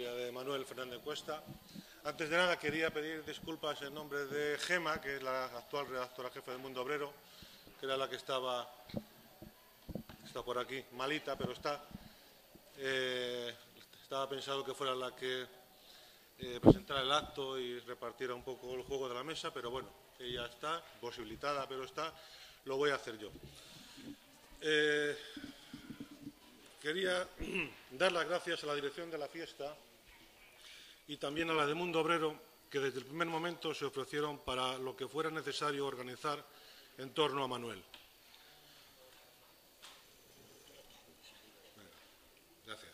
familia de Manuel Fernández Cuesta. Antes de nada quería pedir disculpas en nombre de Gema, que es la actual redactora jefe del Mundo Obrero, que era la que está por aquí, malita, pero está. Estaba pensado que fuera la que presentara el acto y repartiera un poco el juego de la mesa, pero bueno, ella está posibilitada, pero está, lo voy a hacer yo. Quería dar las gracias a la dirección de la fiesta y también a la de Mundo Obrero, que desde el primer momento se ofrecieron para lo que fuera necesario organizar en torno a Manuel. Gracias.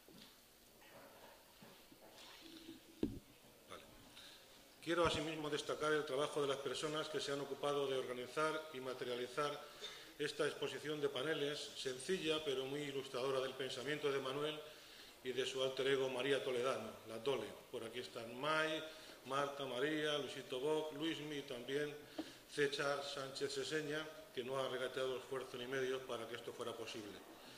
Vale. Quiero asimismo destacar el trabajo de las personas que se han ocupado de organizar y materializar esta exposición de paneles, sencilla pero muy ilustradora del pensamiento de Manuel y de su alter ego María Toledano, la Tole. Por aquí están May, Marta, María, Luisito Boc, Luismi y también César Sánchez Seseña, que no ha regateado esfuerzo ni medios para que esto fuera posible.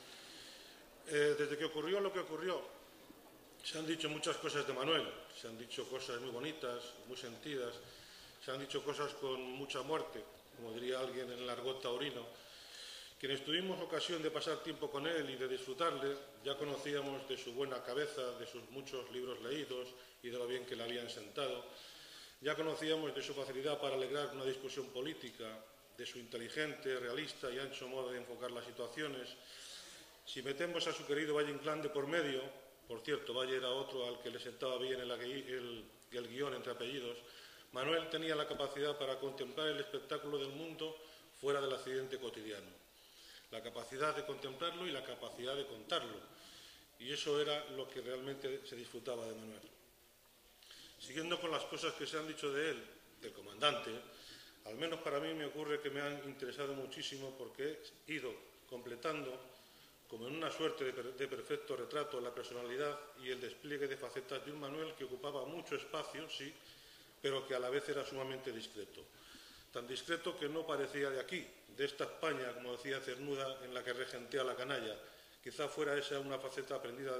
Desde que ocurrió lo que ocurrió, se han dicho muchas cosas de Manuel, se han dicho cosas muy bonitas, muy sentidas, se han dicho cosas con mucha muerte, como diría alguien en el argot taurino. Quienes tuvimos ocasión de pasar tiempo con él y de disfrutarle, ya conocíamos de su buena cabeza, de sus muchos libros leídos y de lo bien que le habían sentado. Ya conocíamos de su facilidad para alegrar una discusión política, de su inteligente, realista y ancho modo de enfocar las situaciones. Si metemos a su querido Valle Inclán de por medio, por cierto, Valle era otro al que le sentaba bien el guión entre apellidos, Manuel tenía la capacidad para contemplar el espectáculo del mundo fuera del accidente cotidiano. La capacidad de contemplarlo y la capacidad de contarlo. Y eso era lo que realmente se disfrutaba de Manuel. Siguiendo con las cosas que se han dicho de él, del comandante, al menos para mí me ocurre que me han interesado muchísimo porque he ido completando, como en una suerte de perfecto retrato, la personalidad y el despliegue de facetas de un Manuel que ocupaba mucho espacio, sí, pero que a la vez era sumamente discreto. Tan discreto que no parecía de aquí, de esta España, como decía Cernuda, en la que regentea la canalla. Quizá fuera esa una faceta aprendida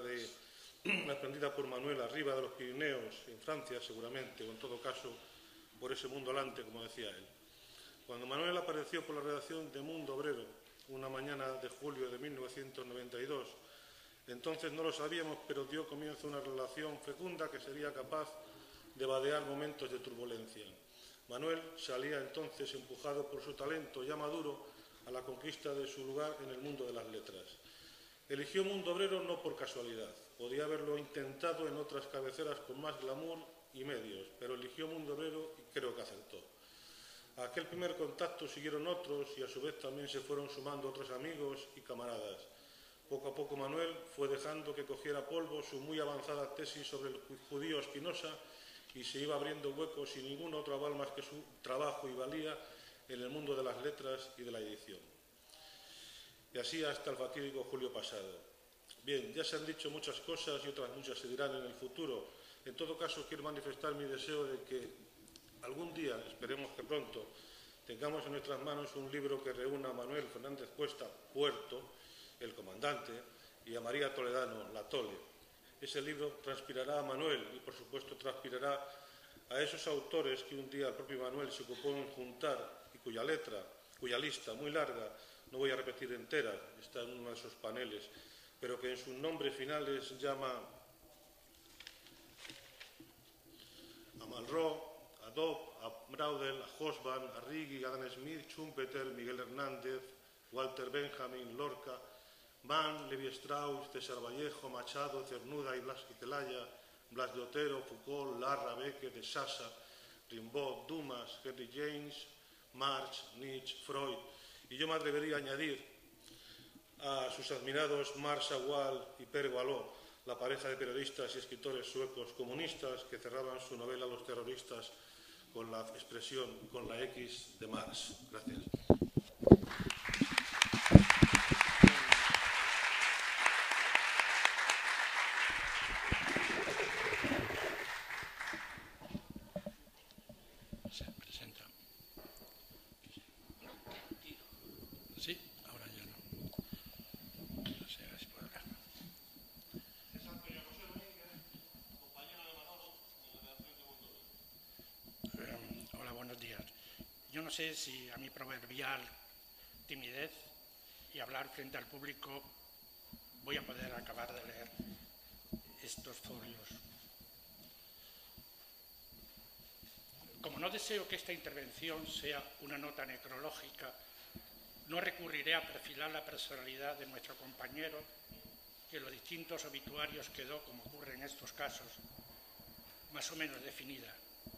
por Manuel arriba de los Pirineos, en Francia seguramente, o en todo caso por ese mundo alante, como decía él. Cuando Manuel apareció por la redacción de Mundo Obrero, una mañana de julio de 1992, entonces no lo sabíamos, pero dio comienzo una relación fecunda que sería capaz de vadear momentos de turbulencia. Manuel salía entonces empujado por su talento ya maduro a la conquista de su lugar en el mundo de las letras. Eligió Mundo Obrero no por casualidad, podía haberlo intentado en otras cabeceras con más glamour y medios, pero eligió Mundo Obrero y creo que acertó. A aquel primer contacto siguieron otros y a su vez también se fueron sumando otros amigos y camaradas. Poco a poco Manuel fue dejando que cogiera polvo su muy avanzada tesis sobre el judío Spinoza y se iba abriendo huecos sin ningún otro aval más que su trabajo y valía en el mundo de las letras y de la edición. Y así hasta el fatídico julio pasado. Bien, ya se han dicho muchas cosas y otras muchas se dirán en el futuro. En todo caso, quiero manifestar mi deseo de que algún día, esperemos que pronto, tengamos en nuestras manos un libro que reúna a Manuel Fernández Cuesta, Puerto, el comandante, y a María Toledano, la Tole. Ese libro transpirará a Manuel y, por supuesto, transpirará a esos autores que un día el propio Manuel se ocupó en juntar y cuya lista muy larga, no voy a repetir entera, está en uno de esos paneles, pero que en sus nombres finales llama a Malraux, a Dobb, a Braudel, a Hobsbawm, a Righi, a Adam Smith, Schumpeter, Miguel Hernández, Walter Benjamin, Lorca, Mann, Levi-Strauss, César Vallejo, Machado, Cernuda y Blas y Celaya, Blas de Otero, Foucault, Larra, Beckett, de Sasa, Rimbaud, Dumas, Henry James, Marx, Nietzsche, Freud. Y yo me atrevería a añadir a sus admirados Marx Agual y Per Gualó, la pareja de periodistas y escritores suecos comunistas que cerraban su novela Los terroristas con la expresión, con la X de Marx. Gracias. No sé si a mi proverbial timidez y hablar frente al público voy a poder acabar de leer estos folios. Como no deseo que esta intervención sea una nota necrológica, no recurriré a perfilar la personalidad de nuestro compañero, que en los distintos obituarios quedó, como ocurre en estos casos, más o menos definida.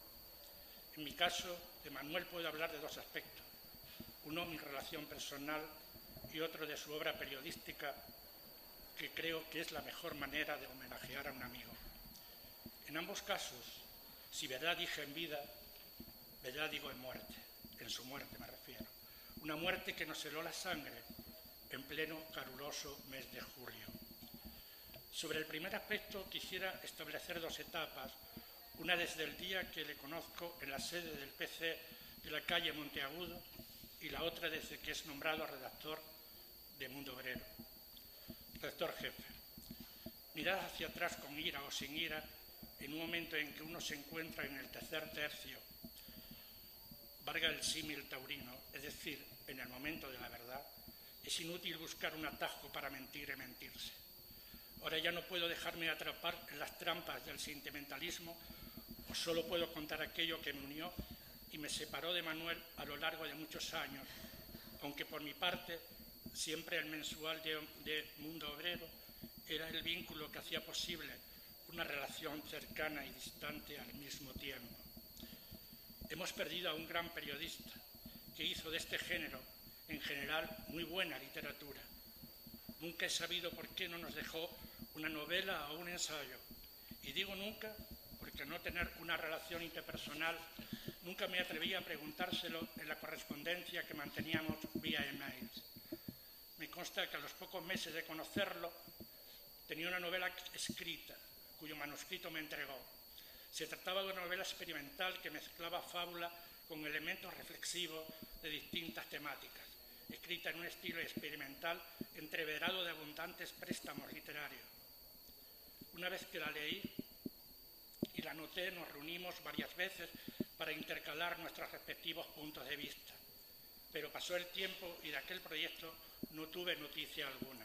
En mi caso, de Manuel puedo hablar de dos aspectos. Uno, mi relación personal, y otro de su obra periodística, que creo que es la mejor manera de homenajear a un amigo. En ambos casos, si verdad dije en vida, verdad digo en muerte, en su muerte me refiero. Una muerte que nos heló la sangre en pleno caluroso mes de julio. Sobre el primer aspecto quisiera establecer dos etapas, una desde el día que le conozco en la sede del PC de la calle Monteagudo y la otra desde que es nombrado redactor de Mundo Obrero. Redactor jefe, mirad hacia atrás con ira o sin ira en un momento en que uno se encuentra en el tercer tercio, valga el símil taurino, es decir, en el momento de la verdad, es inútil buscar un atajo para mentir y mentirse. Ahora ya no puedo dejarme atrapar en las trampas del sentimentalismo, o solo puedo contar aquello que me unió y me separó de Manuel a lo largo de muchos años, aunque por mi parte siempre el mensual de Mundo Obrero era el vínculo que hacía posible una relación cercana y distante al mismo tiempo. Hemos perdido a un gran periodista que hizo de este género, en general, muy buena literatura. Nunca he sabido por qué no nos dejó una novela o un ensayo. Y digo nunca porque no tener una relación interpersonal nunca me atreví a preguntárselo en la correspondencia que manteníamos vía emails. Me consta que a los pocos meses de conocerlo tenía una novela escrita, cuyo manuscrito me entregó. Se trataba de una novela experimental que mezclaba fábula con elementos reflexivos de distintas temáticas, escrita en un estilo experimental entreverado de abundantes préstamos literarios. Una vez que la leí y la anoté, nos reunimos varias veces para intercalar nuestros respectivos puntos de vista. Pero pasó el tiempo y de aquel proyecto no tuve noticia alguna.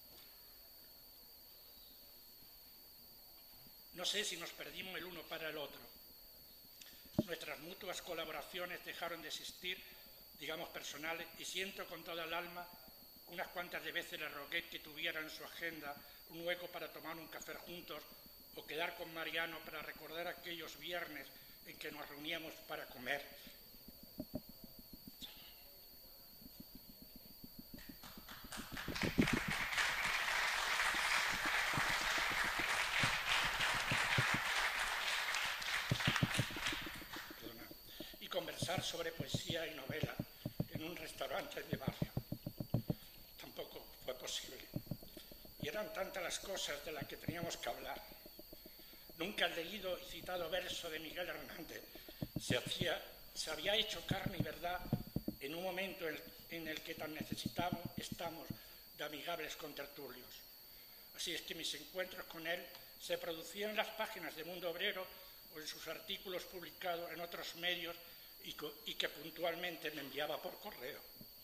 No sé si nos perdimos el uno para el otro. Nuestras mutuas colaboraciones dejaron de existir, digamos personales, y siento con toda el alma, unas cuantas de veces le rogué que tuviera en su agenda un hueco para tomar un café juntos o quedar con Mariano para recordar aquellos viernes en que nos reuníamos para comer. Y conversar sobre poesía y novela en un restaurante de barrio. Tampoco fue posible. Y eran tantas las cosas de las que teníamos que hablar. Nunca el leído y citado verso de Miguel Hernández se había hecho carne y verdad en un momento en el que tan estamos de amigables contertulios. Así es que mis encuentros con él se producían en las páginas de Mundo Obrero o en sus artículos publicados en otros medios y que puntualmente me enviaba por correo.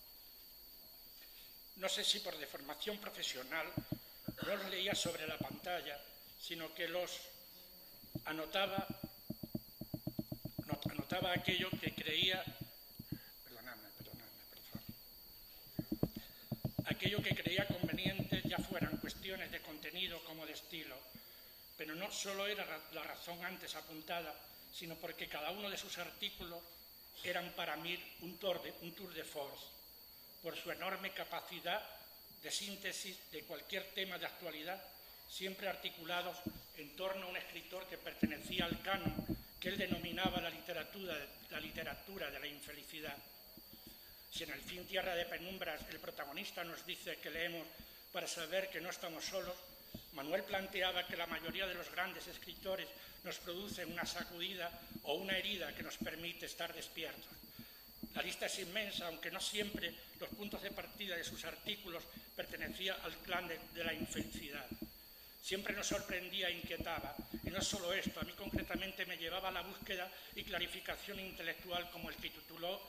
No sé si por deformación profesional no los leía sobre la pantalla, sino que los anotaba aquello que creía, aquello que creía conveniente, ya fueran cuestiones de contenido como de estilo, pero no solo era la razón antes apuntada, sino porque cada uno de sus artículos eran para mí un tour de force, por su enorme capacidad de síntesis de cualquier tema de actualidad, siempre articulados en torno a un escritor que pertenecía al canon que él denominaba la literatura de la infelicidad. Si en El fin tierra de penumbras el protagonista nos dice que leemos para saber que no estamos solos, Manuel planteaba que la mayoría de los grandes escritores nos producen una sacudida o una herida que nos permite estar despiertos. La lista es inmensa, aunque no siempre los puntos de partida de sus artículos pertenecían al clan de la infelicidad. Siempre nos sorprendía e inquietaba, y no solo esto, a mí concretamente me llevaba a la búsqueda y clarificación intelectual como el que tituló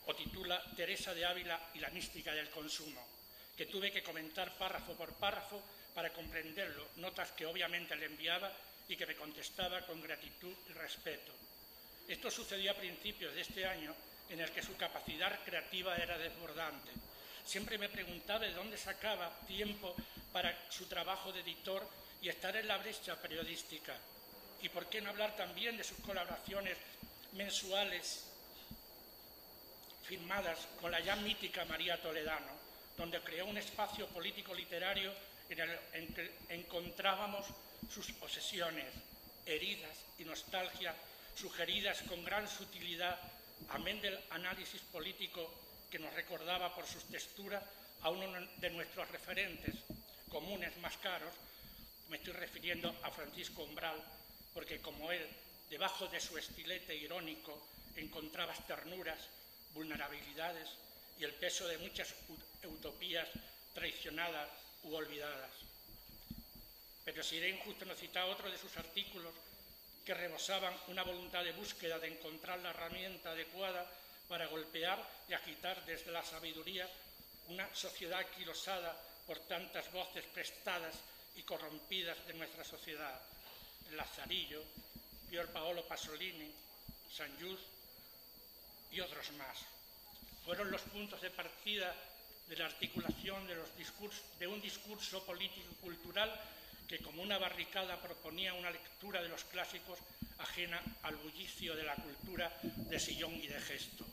o titula Teresa de Ávila y la mística del consumo, que tuve que comentar párrafo por párrafo para comprenderlo, notas que obviamente le enviaba y que me contestaba con gratitud y respeto. Esto sucedió a principios de este año, en el que su capacidad creativa era desbordante. Siempre me preguntaba de dónde sacaba tiempo para su trabajo de editor y estar en la brecha periodística. Y por qué no hablar también de sus colaboraciones mensuales firmadas con la ya mítica María Toledano, donde creó un espacio político-literario en que encontrábamos sus obsesiones, heridas y nostalgia sugeridas con gran sutilidad, amén del análisis político que nos recordaba por sus texturas a uno de nuestros referentes comunes más caros. Me estoy refiriendo a Francisco Umbral, porque como él, debajo de su estilete irónico, encontrabas ternuras, vulnerabilidades y el peso de muchas utopías traicionadas u olvidadas. Pero sería injusto no citar otro de sus artículos que rebosaban una voluntad de búsqueda de encontrar la herramienta adecuada para golpear y agitar desde la sabiduría una sociedad anquilosada por tantas voces prestadas y corrompidas de nuestra sociedad. Lazarillo, Pier Paolo Pasolini, Saint Just y otros más. Fueron los puntos de partida de la articulación de un discurso político-cultural que como una barricada proponía una lectura de los clásicos ajena al bullicio de la cultura de sillón y de gesto.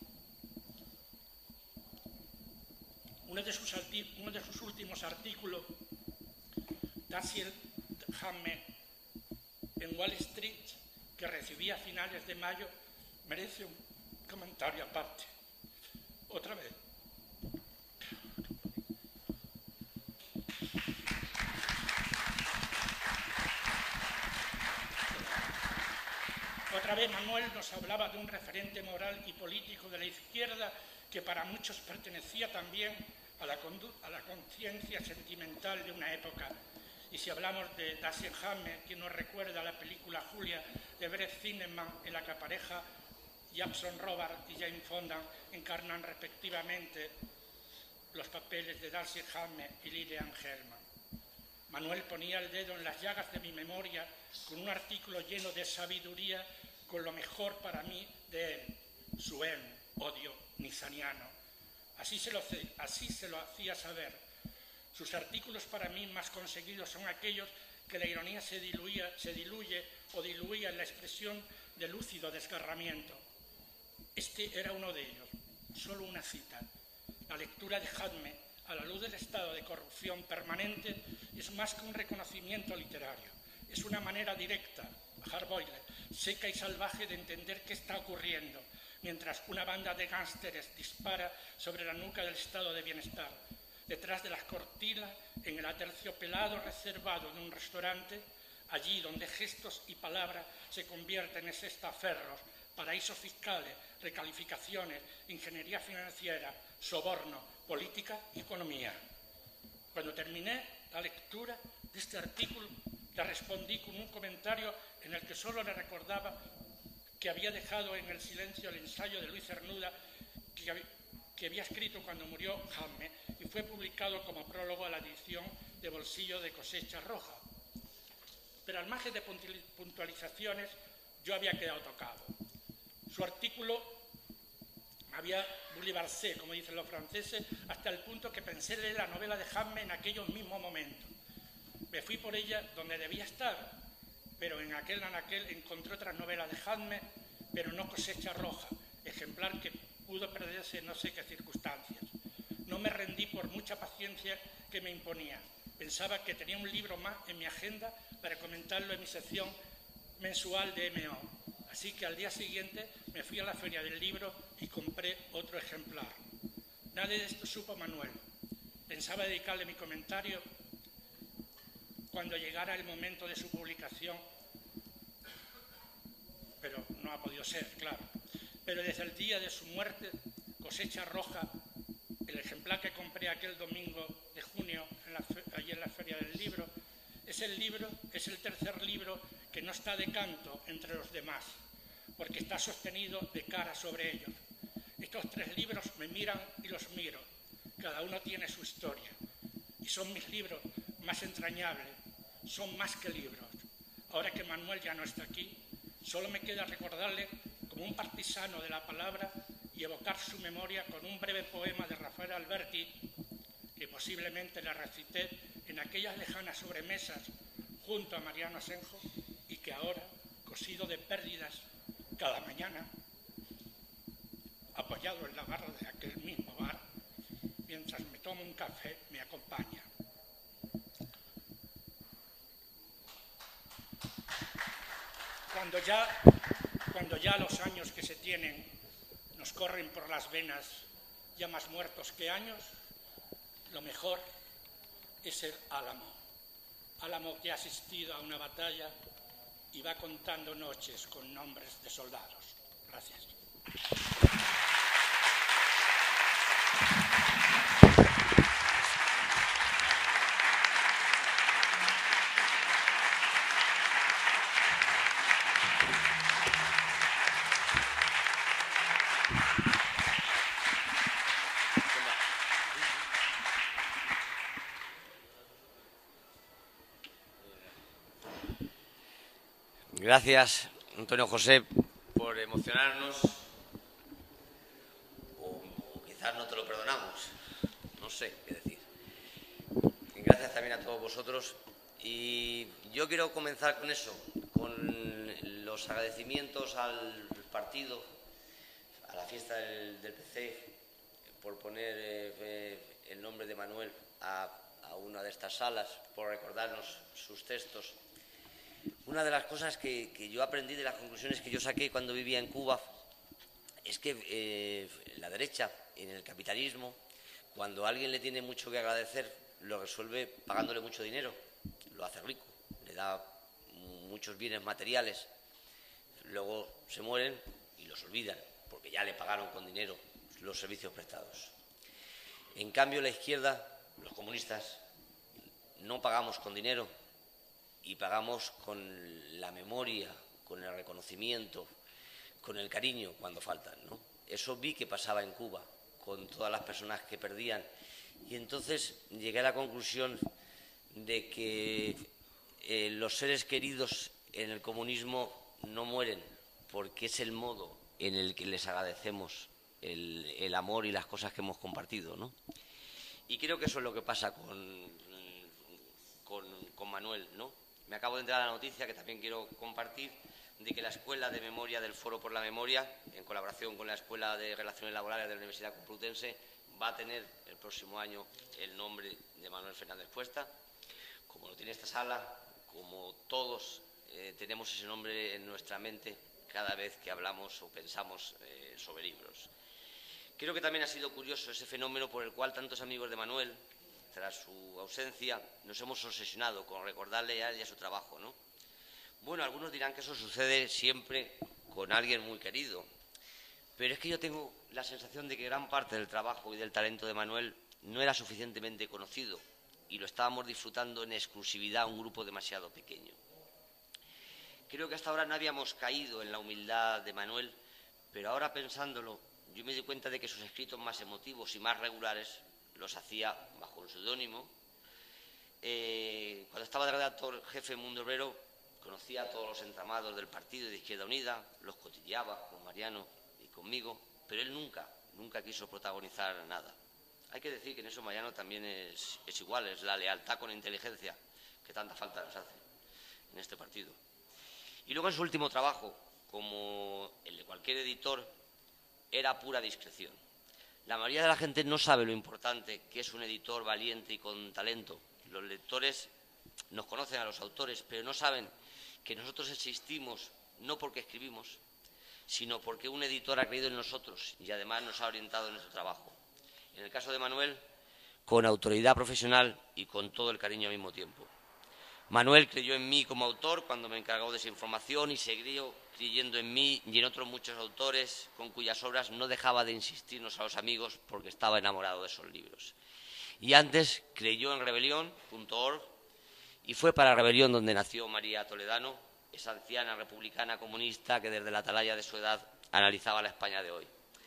Uno de sus últimos artículos, Dashiell Hammett en Wall Street, que recibí a finales de mayo, merece un comentario aparte. Otra vez. Otra vez Manuel nos hablaba de un referente moral y político de la izquierda que para muchos pertenecía también a la conciencia sentimental de una época. Y si hablamos de Dashiell Hammett, quien nos recuerda la película Julia de Brett Zimmerman, en la que pareja Jackson Robards y Jane Fonda encarnan respectivamente los papeles de Dashiell Hammett y Lilian Hellman. Manuel ponía el dedo en las llagas de mi memoria con un artículo lleno de sabiduría, con lo mejor para mí de él, su odio nizaniano. Así se lo hacía saber. Sus artículos para mí más conseguidos son aquellos que la ironía se diluye en la expresión de lúcido desgarramiento. Este era uno de ellos. Solo una cita. La lectura de Hammett, a la luz del estado de corrupción permanente, es más que un reconocimiento literario. Es una manera directa, hard boiled, seca y salvaje de entender qué está ocurriendo, mientras una banda de gángsteres dispara sobre la nuca del estado de bienestar. Detrás de las cortinas, en el aterciopelado reservado de un restaurante, allí donde gestos y palabras se convierten en cestaferros, paraísos fiscales, recalificaciones, ingeniería financiera, soborno, política y economía. Cuando terminé la lectura de este artículo, le respondí con un comentario en el que solo le recordaba que había dejado en el silencio el ensayo de Luis Cernuda que había escrito cuando murió Hammett y fue publicado como prólogo a la edición de bolsillo de Cosecha Roja. Pero al margen de puntualizaciones, yo había quedado tocado. Su artículo me había bouleversé, como dicen los franceses, hasta el punto que pensé leer la novela de Hammett en aquellos mismos momentos. Me fui por ella donde debía estar, pero en aquel anaquel encontré otras novelas de Hammett, pero no Cosecha Roja, ejemplar que pudo perderse en no sé qué circunstancias. No me rendí por mucha paciencia que me imponía. Pensaba que tenía un libro más en mi agenda para comentarlo en mi sección mensual de MO. Así que al día siguiente me fui a la feria del libro y compré otro ejemplar. Nada de esto supo Manuel. Pensaba dedicarle mi comentario cuando llegara el momento de su publicación, pero no ha podido ser, claro. Pero desde el día de su muerte, Cosecha Roja, el ejemplar que compré aquel domingo de junio allí en la Feria del Libro, es el tercer libro que no está de canto entre los demás, porque está sostenido de cara sobre ellos. Estos 3 libros me miran y los miro. Cada uno tiene su historia. Y son mis libros más entrañables. Son más que libros. Ahora que Manuel ya no está aquí, solo me queda recordarle como un partisano de la palabra y evocar su memoria con un breve poema de Rafael Alberti, que posiblemente le recité en aquellas lejanas sobremesas junto a Mariano Asenjo y que ahora, cosido de pérdidas, cada mañana, apoyado en la barra de aquel mismo bar, mientras me tomo un café, me acompaña. Cuando ya los años que se tienen nos corren por las venas, ya más muertos que años, lo mejor es ser Álamo. Álamo que ha asistido a una batalla y va contando noches con nombres de soldados. Gracias. Gracias, Antonio José, por emocionarnos, o quizás no te lo perdonamos, no sé qué decir. Gracias también a todos vosotros y yo quiero comenzar con eso, con los agradecimientos al partido, a la fiesta del PC, por poner el nombre de Manuel a una de estas salas, por recordarnos sus textos. Una de las cosas que yo aprendí de las conclusiones que yo saqué cuando vivía en Cuba es que la derecha, en el capitalismo, cuando a alguien le tiene mucho que agradecer, lo resuelve pagándole mucho dinero, lo hace rico, le da muchos bienes materiales, luego se mueren y los olvidan, porque ya le pagaron con dinero los servicios prestados. En cambio, la izquierda, los comunistas, no pagamos con dinero, y pagamos con la memoria, con el reconocimiento, con el cariño cuando faltan, ¿no? Eso vi que pasaba en Cuba, con todas las personas que perdían. Y entonces llegué a la conclusión de que los seres queridos en el comunismo no mueren, porque es el modo en el que les agradecemos el amor y las cosas que hemos compartido, ¿no? Y creo que eso es lo que pasa con Manuel, ¿no? Me acabo de enterar la noticia, que también quiero compartir, de que la Escuela de Memoria del Foro por la Memoria, en colaboración con la Escuela de Relaciones Laborales de la Universidad Complutense, va a tener el próximo año el nombre de Manuel Fernández Cuesta. Como lo tiene esta sala, como todos tenemos ese nombre en nuestra mente cada vez que hablamos o pensamos sobre libros. Creo que también ha sido curioso ese fenómeno por el cual tantos amigos de Manuel, tras su ausencia, nos hemos obsesionado con recordarle a él y a su trabajo, ¿no? Bueno, algunos dirán que eso sucede siempre con alguien muy querido, pero es que yo tengo la sensación de que gran parte del trabajo y del talento de Manuel no era suficientemente conocido y lo estábamos disfrutando en exclusividad un grupo demasiado pequeño. Creo que hasta ahora no habíamos caído en la humildad de Manuel, pero ahora pensándolo, yo me di cuenta de que sus escritos más emotivos y más regulares los hacía bajo un seudónimo. Cuando estaba de redactor jefe en Mundo Obrero, conocía a todos los entramados del partido de Izquierda Unida, los cotilleaba con Mariano y conmigo, pero él nunca quiso protagonizar nada. Hay que decir que en eso Mariano también es igual, es la lealtad con la inteligencia que tanta falta nos hace en este partido. Y luego en su último trabajo, como el de cualquier editor, era pura discreción. La mayoría de la gente no sabe lo importante que es un editor valiente y con talento. Los lectores nos conocen a los autores, pero no saben que nosotros existimos no porque escribimos, sino porque un editor ha creído en nosotros y además nos ha orientado en nuestro trabajo. En el caso de Manuel, con autoridad profesional y con todo el cariño al mismo tiempo. Manuel creyó en mí como autor cuando me encargó de esa información y siguió creyendo en mí y en otros muchos autores con cuyas obras no dejaba de insistirnos a los amigos porque estaba enamorado de esos libros. Y antes creyó en Rebelión.org y fue para Rebelión donde nació María Toledano, esa anciana republicana comunista que desde la atalaya de su edad analizaba la España de hoy.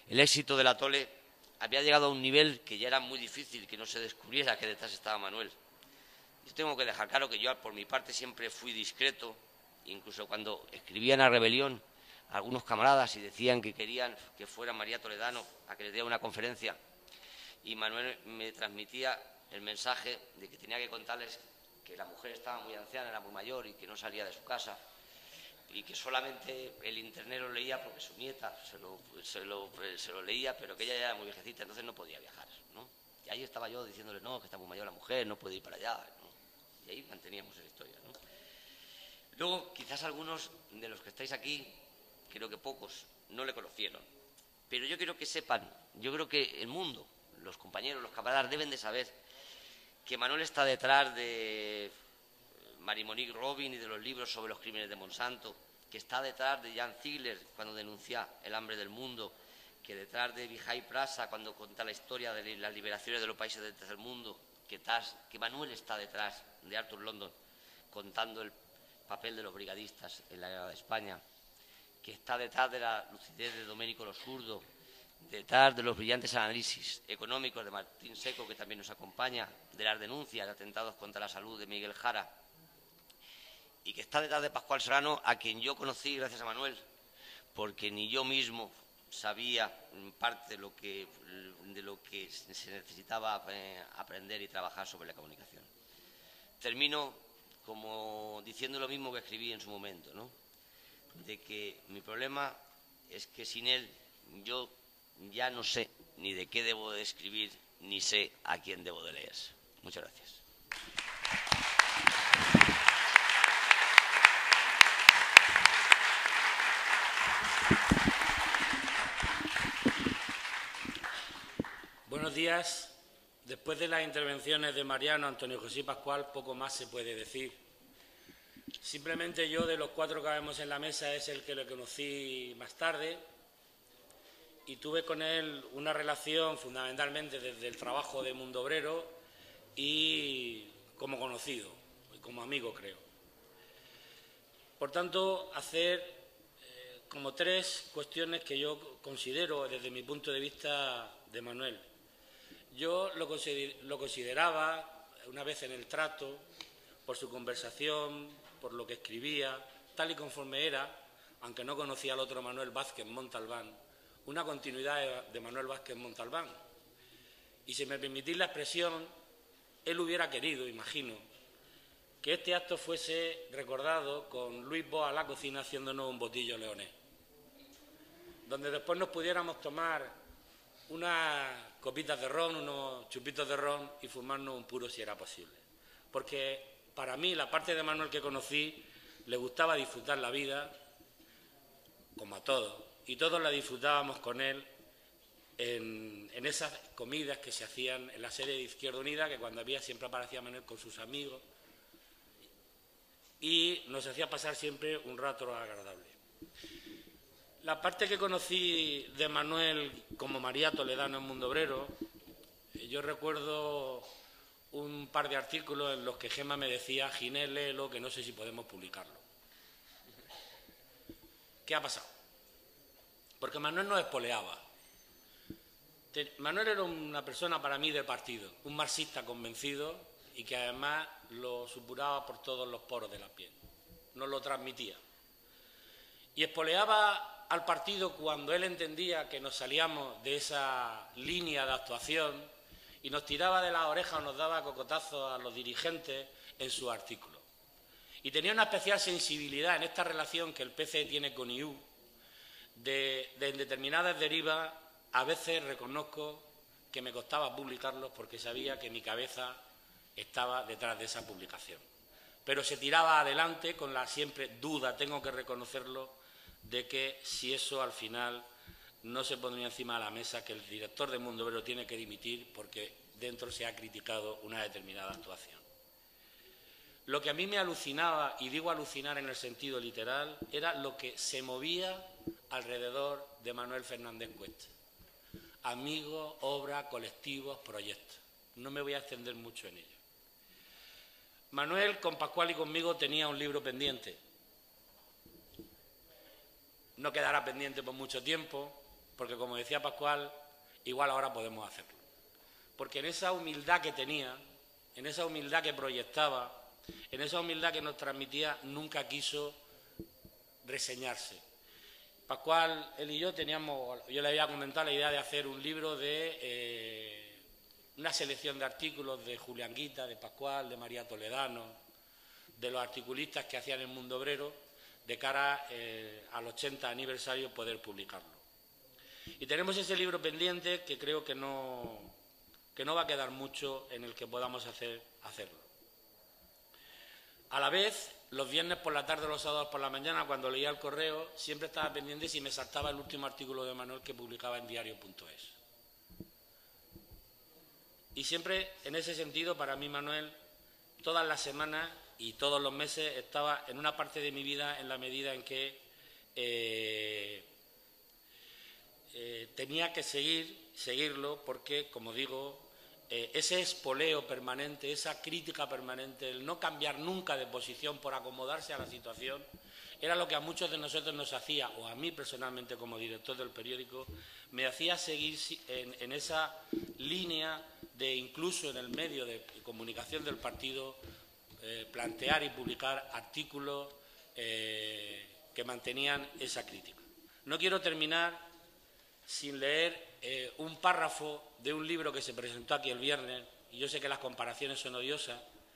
el éxito del Atole había llegado a un nivel que ya era muy difícil que no se descubriera que detrás estaba Manuel. Yo tengo que dejar claro que yo, por mi parte, siempre fui discreto, incluso cuando escribían a Rebelión a algunos camaradas y decían que querían que fuera María Toledano a que les diera una conferencia, y Manuel me transmitía el mensaje de que tenía que contarles que la mujer estaba muy anciana, era muy mayor y que no salía de su casa, y que solamente el internet lo leía porque su nieta se lo leía, pero que ella ya era muy viejecita, entonces no podía viajar, ¿no? Y ahí estaba yo diciéndole, no, que está muy mayor la mujer, no puede ir para allá, ¿no? Y ahí manteníamos esa historia, ¿no? Luego, quizás algunos de los que estáis aquí, creo que pocos, no le conocieron. Pero yo quiero que sepan, yo creo que el mundo, los compañeros, los camaradas, deben de saber que Manuel está detrás de Marie-Monique Robin y de los libros sobre los crímenes de Monsanto, que está detrás de Jan Ziegler cuando denuncia el hambre del mundo, que detrás de Vijay Prasa cuando cuenta la historia de las liberaciones de los países del tercer mundo, que Manuel está detrás de Arthur London contando el papel de los brigadistas en la guerra de España, que está detrás de la lucidez de Domenico Lo Surdo, detrás de los brillantes análisis económicos de Martín Seco, que también nos acompaña, de las denuncias de atentados contra la salud de Miguel Jara, y que está detrás de Pascual Serrano, a quien yo conocí gracias a Manuel, porque ni yo mismo sabía parte de lo que se necesitaba aprender y trabajar sobre la comunicación. Termino como diciendo lo mismo que escribí en su momento, ¿no? De que mi problema es que sin él yo ya no sé ni de qué debo de escribir, ni sé a quién debo de leer. Muchas gracias. Buenos días. Después de las intervenciones de Mariano, Antonio José y Pascual, poco más se puede decir. Simplemente yo, de los cuatro que vemos en la mesa, es el que lo conocí más tarde y tuve con él una relación fundamentalmente desde el trabajo de Mundo Obrero y como conocido, y como amigo, creo. Por tanto, hacer como tres cuestiones que yo considero, desde mi punto de vista, de Manuel. Yo lo consideraba, una vez en el trato, por su conversación, por lo que escribía, tal y conforme era, aunque no conocía al otro Manuel Vázquez Montalbán, una continuidad de Manuel Vázquez Montalbán. Y si me permitís la expresión, él hubiera querido, imagino, que este acto fuese recordado con Luis Boa a la cocina haciéndonos un botillo leonés, donde después nos pudiéramos tomar unas copitas de ron, unos chupitos de ron y fumarnos un puro si era posible. Porque para mí, la parte de Manuel que conocí, le gustaba disfrutar la vida, como a todos, y todos la disfrutábamos con él en esas comidas que se hacían en la sede de Izquierda Unida, que cuando había siempre aparecía Manuel con sus amigos, y nos hacía pasar siempre un rato agradable. La parte que conocí de Manuel como María Toledano en Mundo Obrero, yo recuerdo un par de artículos en los que Gemma me decía, Ginés, léelo, que no sé si podemos publicarlo. ¿Qué ha pasado? Porque Manuel nos espoleaba. Manuel era una persona para mí de partido, un marxista convencido y que además lo supuraba por todos los poros de la piel. Nos lo transmitía. Y espoleaba al partido cuando él entendía que nos salíamos de esa línea de actuación y nos tiraba de las orejas o nos daba cocotazos a los dirigentes en sus artículos. Y tenía una especial sensibilidad en esta relación que el PC tiene con IU, de en determinadas derivas, a veces reconozco que me costaba publicarlos porque sabía que mi cabeza estaba detrás de esa publicación. Pero se tiraba adelante con la siempre duda, tengo que reconocerlo, de que si eso al final no se pondría encima de la mesa, que el director de Mundo Obrero tiene que dimitir porque dentro se ha criticado una determinada actuación. Lo que a mí me alucinaba, y digo alucinar en el sentido literal, era lo que se movía alrededor de Manuel Fernández Cuesta. Amigos, obras, colectivos, proyectos. No me voy a extender mucho en ello. Manuel, con Pascual y conmigo, tenía un libro pendiente. No quedará pendiente por mucho tiempo, porque como decía Pascual, igual ahora podemos hacerlo. Porque en esa humildad que tenía, en esa humildad que proyectaba, en esa humildad que nos transmitía, nunca quiso reseñarse. Pascual, él y yo yo le había comentado la idea de hacer un libro de una selección de artículos de Julián Guita, de Pascual, de María Toledano, de los articulistas que hacían El Mundo Obrero, de cara al 80 aniversario poder publicarlo. Y tenemos ese libro pendiente que creo que no va a quedar mucho en el que podamos hacerlo. A la vez, los viernes por la tarde o los sábados por la mañana, cuando leía el correo, siempre estaba pendiente si me saltaba el último artículo de Manuel que publicaba en diario.es. Y siempre, en ese sentido, para mí, Manuel, todas las semanas y todos los meses estaba en una parte de mi vida en la medida en que tenía que seguirlo porque, como digo, ese espoleo permanente, esa crítica permanente, el no cambiar nunca de posición por acomodarse a la situación, era lo que a muchos de nosotros nos hacía, o a mí personalmente como director del periódico, me hacía seguir en esa línea de, incluso en el medio de comunicación del partido, plantear y publicar artículos que mantenían esa crítica. No quiero terminar sin leer un párrafo de un libro que se presentó aquí el viernes, y yo sé que las comparaciones son odiosas,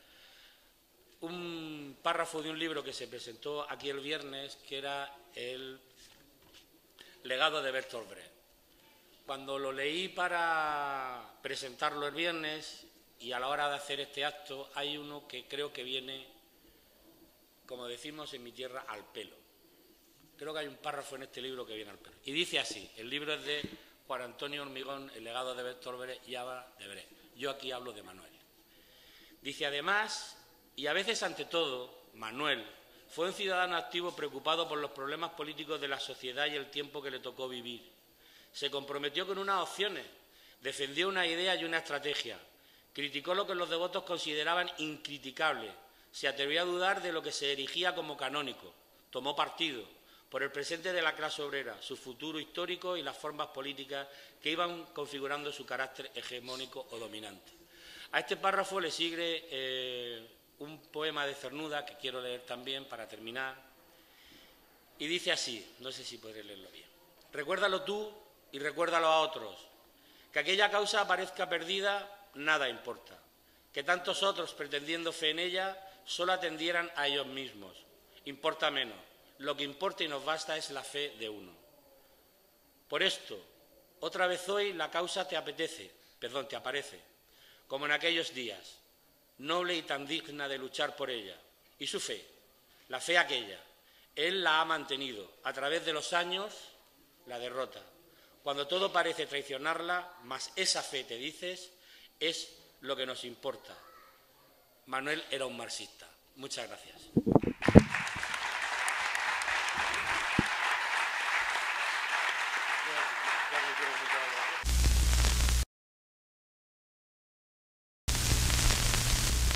un párrafo de un libro que se presentó aquí el viernes, que era El legado de Bertolt Brecht. Cuando lo leí para presentarlo el viernes y a la hora de hacer este acto, hay uno que creo que viene, como decimos en mi tierra, al pelo. Creo que hay un párrafo en este libro que viene al pelo. Y dice así, el libro es de Juan Antonio Hormigón, El legado de Bertolt Brecht, y habla de Brecht. Yo aquí hablo de Manuel. Dice, además, y a veces ante todo, Manuel fue un ciudadano activo preocupado por los problemas políticos de la sociedad y el tiempo que le tocó vivir. Se comprometió con unas opciones, defendió una idea y una estrategia, criticó lo que los devotos consideraban incriticable, se atrevió a dudar de lo que se erigía como canónico, tomó partido por el presente de la clase obrera, su futuro histórico y las formas políticas que iban configurando su carácter hegemónico o dominante. A este párrafo le sigue un poema de Cernuda que quiero leer también para terminar, y dice así, no sé si podré leerlo bien. Recuérdalo tú y recuérdalo a otros. Que aquella causa parezca perdida, nada importa. Que tantos otros, pretendiendo fe en ella, solo atendieran a ellos mismos. Importa menos. Lo que importa y nos basta es la fe de uno. Por esto, otra vez hoy la causa te aparece, como en aquellos días, noble y tan digna de luchar por ella. Y su fe, la fe aquella, él la ha mantenido, a través de los años, la derrota. Cuando todo parece traicionarla, mas esa fe, te dices, es lo que nos importa. Manuel era un marxista. Muchas gracias.